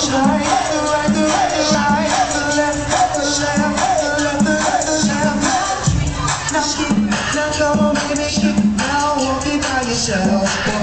Now come on, make it, now walk it by yourself.